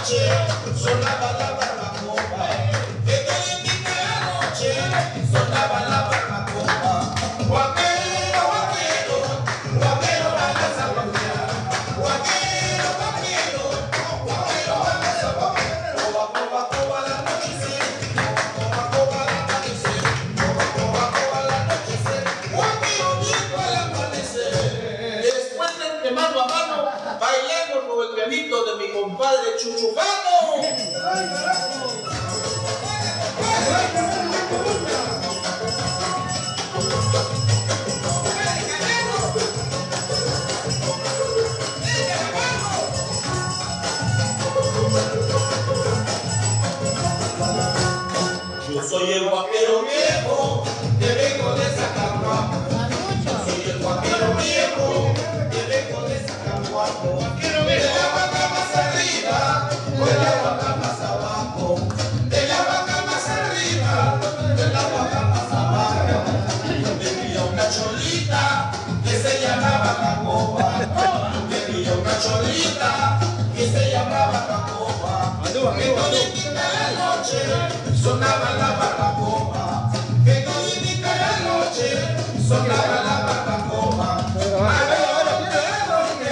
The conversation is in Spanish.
noche sonaba la barbacoa. Que toditita la noche sonaba la barbacoa. Guaquero, guaquero, guaquero, vamos a guaquear. Guaquero, guaquero, guaquero, vamos a guaquear. Coba, coba, coba la anochecer. Coba, coba la amanecer. Coba, coba, coba la anochecer. Guaquero viejo al amanecer. Después del quemado a mano, bailemos con el pianito de mi compadre Chuchufano. Yo soy el guaquero viejo que vengo de Zacapuaco. Soy el guaquero viejo que vengo de Zacapuaco. De la vaca más arriba, de la vaca más abajo. De la vaca más arriba, de la vaca más abajo. Me pilló una cholita que se llamaba Cacoba. Me pilló una cholita que se llamaba Cacoba. Que toditita la noche sonaba la